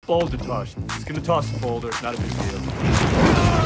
Boulder toss. Just gonna toss the boulder. Not a big deal.